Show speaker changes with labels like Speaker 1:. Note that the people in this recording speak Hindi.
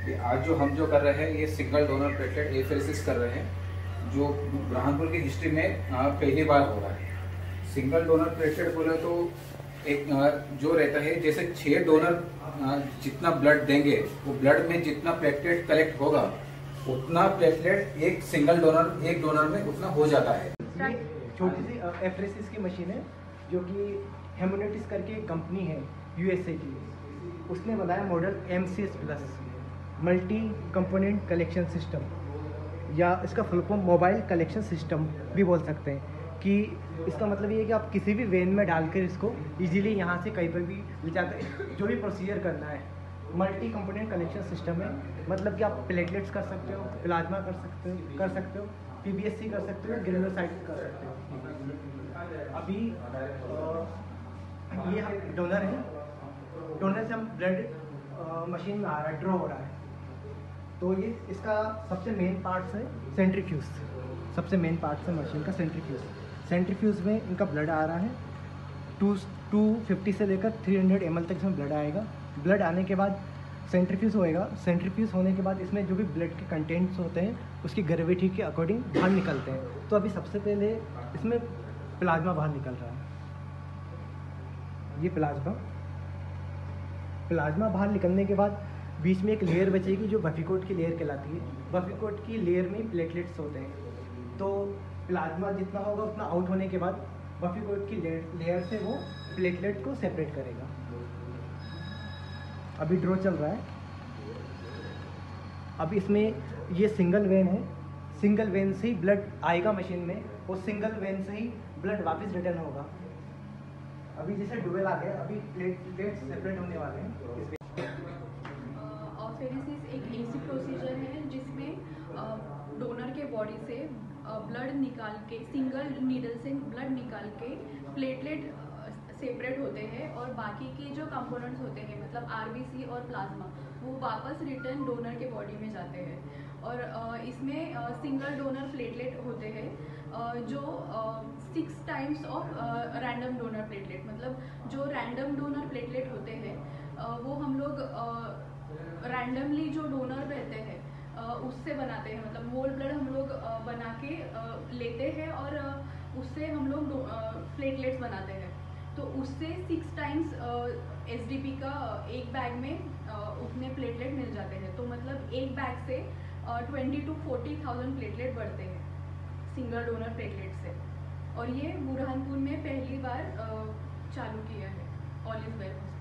Speaker 1: आज जो हम कर रहे हैं ये सिंगल डोनर प्लेटलेट एफेरेसिस कर रहे हैं, जो बुरहानपुर की हिस्ट्री में पहली बार हो रहा है। सिंगल डोनर प्लेटलेट बोले तो एक जो रहता है, जैसे 6 डोनर जितना ब्लड देंगे वो ब्लड में जितना प्लेटलेट कलेक्ट होगा उतना प्लेटलेट एक सिंगल डोनर एक डोनर में उतना हो जाता है।
Speaker 2: छोटी सी एफरेसिस की मशीन है जो कि हेमोनेटिस करके एक कंपनी है यूएसए की, उसने बनाया model MCS plus multi component collection system, या इसका full form mobile collection system भी बोल सकते हैं। कि इसका मतलब ये है कि आप किसी भी वेन में डालकर इसको इजीली यहाँ से कहीं पर भी ले जाकर जो भी प्रोसीजर करना है, मल्टी कंपोनेंट कलेक्शन सिस्टम है। मतलब कि आप प्लेटलेट्स कर सकते हो, प्लाज्मा कर सकते हो, PBSC कर सकते हो, ग्रेनुलोसाइट्स कर सकते हो। अभी ये डोनर है, डोनर से हम ब्लड मशीन में आ रहा है, ड्रॉ हो रहा है। तो ये इसका सबसे मेन पार्ट्स है सेंट्रीफ्यूज, सबसे मेन पार्ट्स है मशीन का सेंट्रीफ्यूज में इनका ब्लड आ रहा है। 250 से लेकर 300 ml तक इसमें ब्लड आएगा। ब्लड आने के बाद सेंट्रीफ्यूज होएगा। सेंट्रीफ्यूज होने के बाद इसमें जो भी ब्लड के कंटेंट्स होते हैं उसकी ग्रेविटी के अकॉर्डिंग बाहर निकलते हैं। तो अभी सबसे पहले इसमें प्लाज्मा बाहर निकल रहा है। ये प्लाज्मा बाहर निकलने के बाद बीच में एक लेयर बचेगी जो बफीकोट की लेयर कहलाती है। बफीकोट की लेयर में प्लेटलेट्स होते हैं। तो प्लाज्मा जितना होगा उतना आउट होने के बाद बफीकोट की लेयर से वो प्लेटलेट को सेपरेट करेगा। अभी ड्रॉ चल रहा है। अब इसमें ये सिंगल वेन है, सिंगल वेन से ही ब्लड आएगा मशीन में और सिंगल वेन से ही ब्लड वापस रिटर्न होगा। अभी जैसे डुवेल आ गया, अभी प्लेटलेट्स सेपरेट होने वाले हैं।
Speaker 3: अफेरेसिस एक ऐसी प्रोसीजर है जिसमें डोनर के बॉडी से ब्लड निकाल के, सिंगल नीडल से ब्लड निकाल के प्लेटलेट सेपरेट होते हैं और बाकी के जो कंपोनेंट्स होते हैं मतलब RBC और प्लाज्मा वो वापस रिटर्न डोनर के बॉडी में जाते हैं। और इसमें सिंगल डोनर प्लेटलेट होते हैं जो 6 times of random donor platelet, मतलब जो रैंडम डोनर प्लेटलेट होते हैं वो हम लोग रैंडमली जो डोनर रहते हैं उससे बनाते हैं। मतलब होल ब्लड हम लोग बना के लेते हैं और उससे हम लोग प्लेटलेट्स बनाते हैं। तो उससे 6 टाइम्स SDP का एक बैग में उतने प्लेटलेट मिल जाते हैं। तो मतलब एक बैग से 20 to 40,000 प्लेटलेट बढ़ते हैं सिंगल डोनर प्लेटलेट से। और ये बुरहानपुर में पहली बार चालू किया है ऑल इज वेल।